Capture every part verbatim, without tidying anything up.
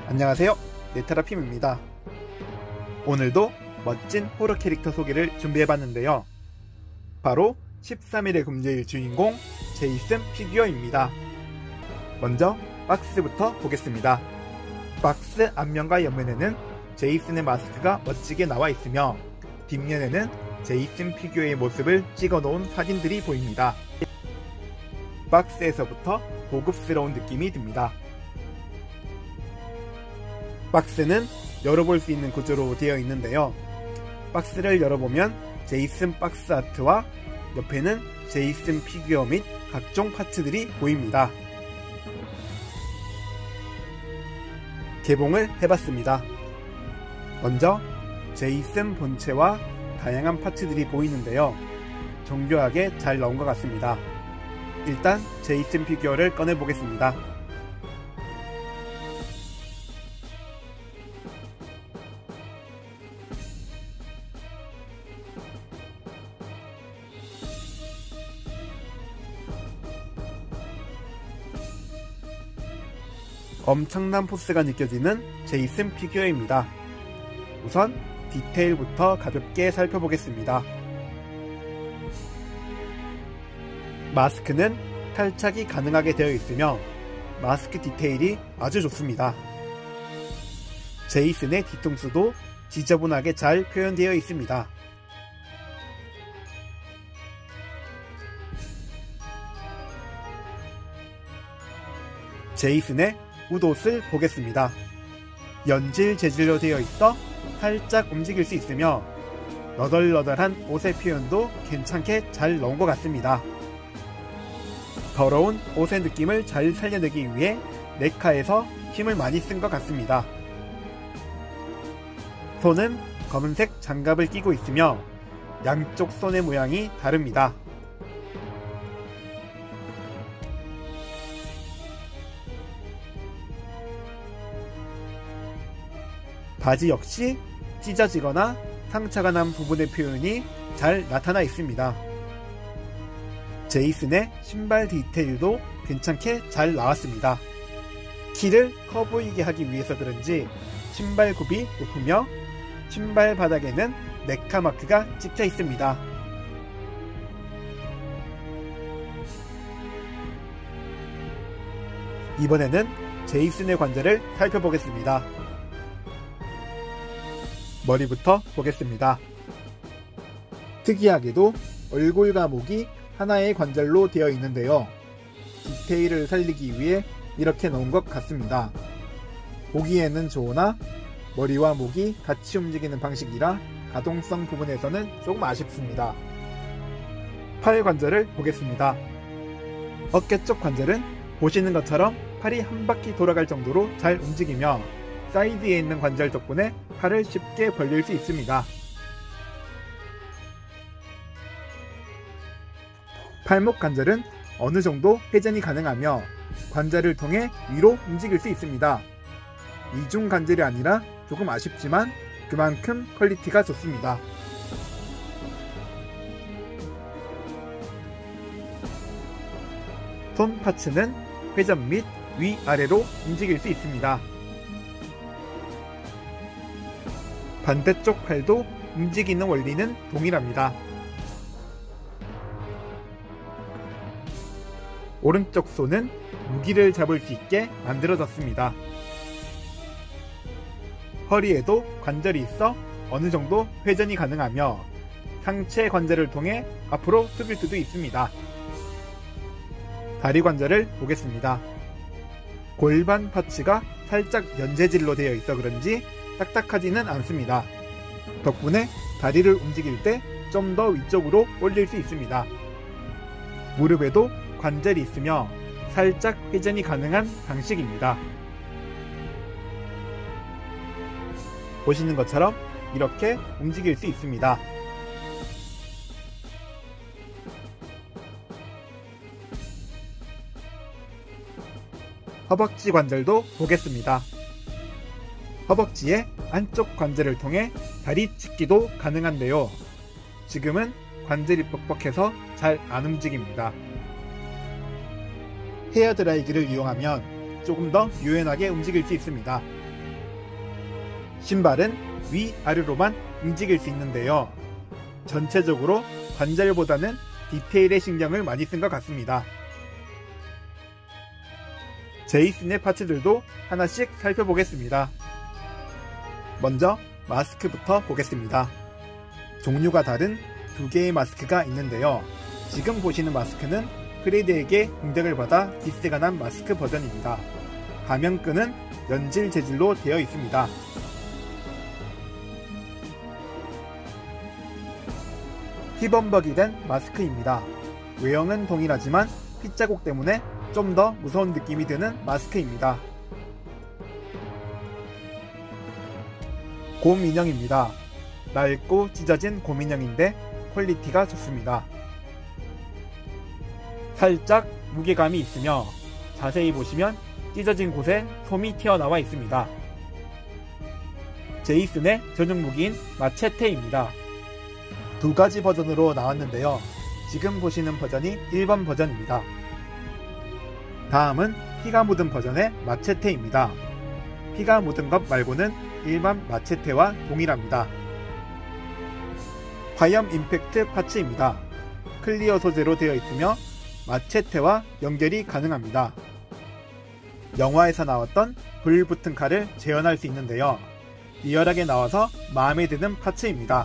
안녕하세요, 네테라핌입니다. 오늘도 멋진 호러 캐릭터 소개를 준비해봤는데요. 바로 십삼 일의 금요일 주인공 제이슨 피규어입니다. 먼저 박스부터 보겠습니다. 박스 앞면과 옆면에는 제이슨의 마스크가 멋지게 나와 있으며 뒷면에는 제이슨 피규어의 모습을 찍어 놓은 사진들이 보입니다. 박스에서부터 고급스러운 느낌이 듭니다. 박스는 열어볼 수 있는 구조로 되어 있는데요. 박스를 열어보면 제이슨 박스 아트와 옆에는 제이슨 피규어 및 각종 파츠들이 보입니다. 개봉을 해봤습니다. 먼저 제이슨 본체와 다양한 파츠들이 보이는데요. 정교하게 잘 나온 것 같습니다. 일단 제이슨 피규어를 꺼내보겠습니다. 엄청난 포스가 느껴지는 제이슨 피규어입니다. 우선 디테일부터 가볍게 살펴보겠습니다. 마스크는 탈착이 가능하게 되어 있으며 마스크 디테일이 아주 좋습니다. 제이슨의 뒤통수도 지저분하게 잘 표현되어 있습니다. 제이슨의 웃옷을 보겠습니다. 연질 재질로 되어 있어 살짝 움직일 수 있으며 너덜너덜한 옷의 표현도 괜찮게 잘 넣은 것 같습니다. 더러운 옷의 느낌을 잘 살려내기 위해 네카에서 힘을 많이 쓴 것 같습니다. 손은 검은색 장갑을 끼고 있으며 양쪽 손의 모양이 다릅니다. 바지 역시 찢어지거나 상처가 난 부분의 표현이 잘 나타나 있습니다. 제이슨의 신발 디테일도 괜찮게 잘 나왔습니다. 키를 커 보이게 하기 위해서 그런지 신발 굽이 높으며 신발 바닥에는 네카 마크가 찍혀 있습니다. 이번에는 제이슨의 관절을 살펴보겠습니다. 머리부터 보겠습니다. 특이하게도 얼굴과 목이 하나의 관절로 되어 있는데요. 디테일을 살리기 위해 이렇게 넣은 것 같습니다. 보기에는 좋으나 머리와 목이 같이 움직이는 방식이라 가동성 부분에서는 조금 아쉽습니다. 팔 관절을 보겠습니다. 어깨 쪽 관절은 보시는 것처럼 팔이 한 바퀴 돌아갈 정도로 잘 움직이며 사이드에 있는 관절 덕분에 팔을 쉽게 벌릴 수 있습니다. 팔목 관절은 어느 정도 회전이 가능하며 관절을 통해 위로 움직일 수 있습니다. 이중 관절이 아니라 조금 아쉽지만 그만큼 퀄리티가 좋습니다. 손 파츠는 회전 및 위아래로 움직일 수 있습니다. 반대쪽 팔도 움직이는 원리는 동일합니다. 오른쪽 손은 무기를 잡을 수 있게 만들어졌습니다. 허리에도 관절이 있어 어느 정도 회전이 가능하며 상체 관절을 통해 앞으로 숙일 수도 있습니다. 다리 관절을 보겠습니다. 골반 파츠가 살짝 연재질로 되어 있어 그런지 딱딱하지는 않습니다. 덕분에 다리를 움직일 때 좀 더 위쪽으로 올릴 수 있습니다. 무릎에도 관절이 있으며 살짝 회전이 가능한 방식입니다. 보시는 것처럼 이렇게 움직일 수 있습니다. 허벅지 관절도 보겠습니다. 허벅지의 안쪽 관절을 통해 다리 찢기도 가능한데요. 지금은 관절이 뻑뻑해서 잘 안 움직입니다. 헤어드라이기를 이용하면 조금 더 유연하게 움직일 수 있습니다. 신발은 위아래로만 움직일 수 있는데요. 전체적으로 관절보다는 디테일에 신경을 많이 쓴 것 같습니다. 제이슨의 파츠들도 하나씩 살펴보겠습니다. 먼저 마스크부터 보겠습니다. 종류가 다른 두 개의 마스크가 있는데요. 지금 보시는 마스크는 프레디에게 공격을 받아 기스가 난 마스크 버전입니다. 가면끈은 연질 재질로 되어 있습니다. 휘범벅이 된 마스크입니다. 외형은 동일하지만 핏자국 때문에 좀 더 무서운 느낌이 드는 마스크입니다. 곰 인형입니다. 낡고 찢어진 곰 인형인데 퀄리티가 좋습니다. 살짝 무게감이 있으며 자세히 보시면 찢어진 곳에 솜이 튀어나와 있습니다. 제이슨의 전용 무기인 마체테입니다. 두 가지 버전으로 나왔는데요. 지금 보시는 버전이 일 번 버전입니다. 다음은 피가 묻은 버전의 마체테입니다. 피가 묻은 것 말고는 일반 마체테와 동일합니다. 화염 임팩트 파츠입니다. 클리어 소재로 되어 있으며 마체테와 연결이 가능합니다. 영화에서 나왔던 불 붙은 칼을 재현할 수 있는데요. 리얼하게 나와서 마음에 드는 파츠입니다.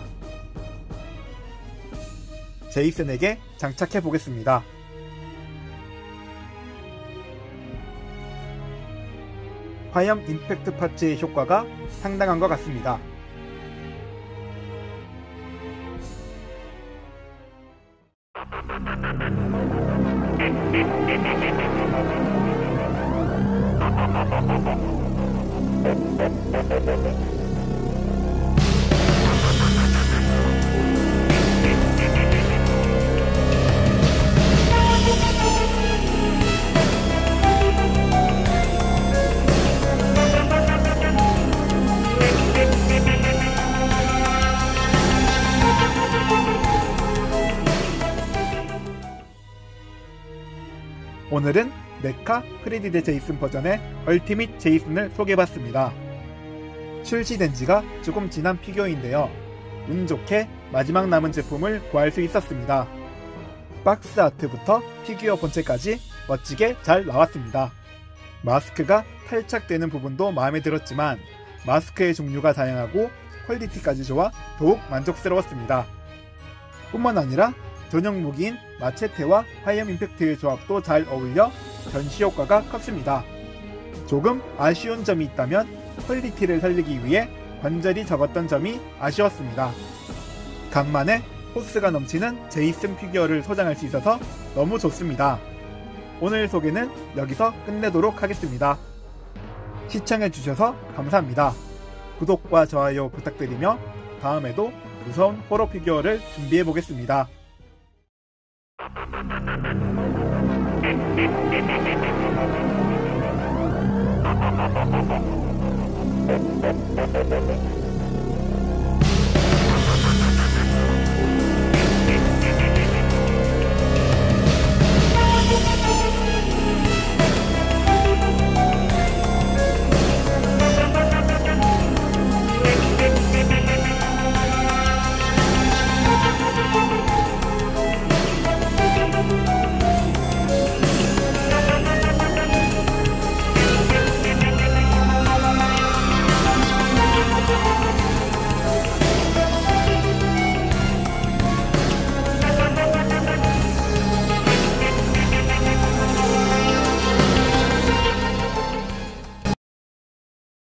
제이슨에게 장착해 보겠습니다. 화염 임팩트 파츠의 효과가 상당한 것 같습니다. 오늘은 메카 프레디 대 제이슨 버전의 얼티밋 제이슨을 소개해봤습니다. 출시된 지가 조금 지난 피규어인데요. 운 좋게 마지막 남은 제품을 구할 수 있었습니다. 박스 아트부터 피규어 본체까지 멋지게 잘 나왔습니다. 마스크가 탈착되는 부분도 마음에 들었지만 마스크의 종류가 다양하고 퀄리티까지 좋아 더욱 만족스러웠습니다. 뿐만 아니라 전용 무기인 마체테와 화염 임팩트의 조합도 잘 어울려 전시 효과가 컸습니다. 조금 아쉬운 점이 있다면 퀄리티를 살리기 위해 관절이 적었던 점이 아쉬웠습니다. 간만에 포스가 넘치는 제이슨 피규어를 소장할 수 있어서 너무 좋습니다. 오늘 소개는 여기서 끝내도록 하겠습니다. 시청해주셔서 감사합니다. 구독과 좋아요 부탁드리며 다음에도 무서운 호러 피규어를 준비해보겠습니다. Thank you.